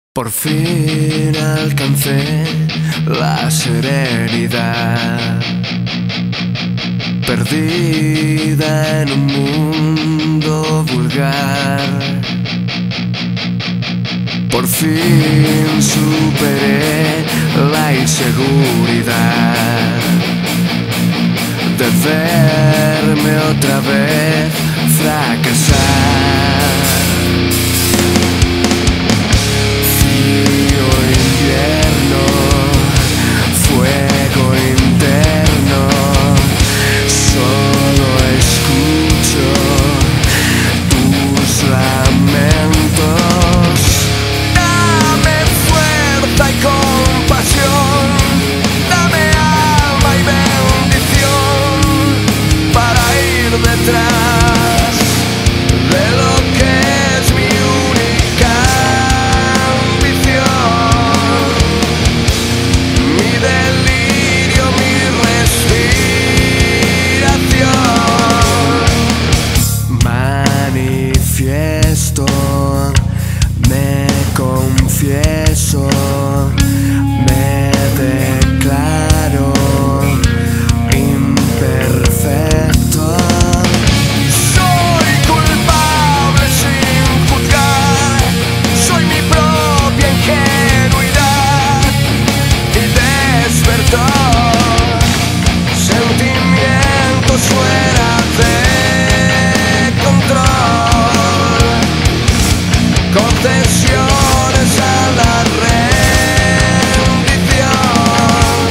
Por fin alcancé la serenidad, perdida en un mundo vulgar. Por fin superé la inseguridad de verme otra vez fracasar. Frío invierno, fuego interno, solo escucho tus lamentos. Dame fuerza y compasión, dame alma y bendición para ir detrás de lo que es mi única ambición, mi delirio, mi respiración. Manifiesto, me confieso, me declaro imperfecto. Soy culpable sin juzgar, soy mi propia ingenuidad y despertar sentimientos fuera de control, concesiones a la rendición.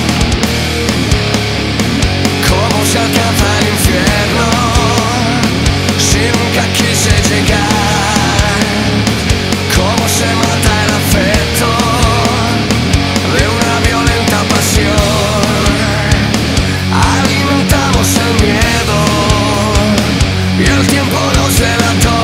¿Cómo se alcanza el infierno si nunca quise llegar? ¿Cómo se mata el afecto de una violenta pasión? Alimentamos el miedo y el tiempo nos delató.